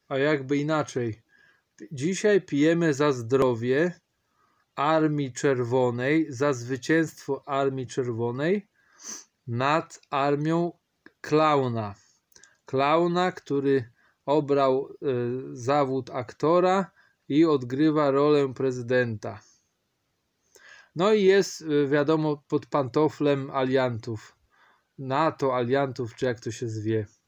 a jakby inaczej. Dzisiaj pijemy za zdrowie Armii Czerwonej, za zwycięstwo Armii Czerwonej nad armią klauna. Klauna, który obrał zawód aktora i odgrywa rolę prezydenta. No i jest, wiadomo, pod pantoflem aliantów. NATO, aliantów, czy jak to się zwie.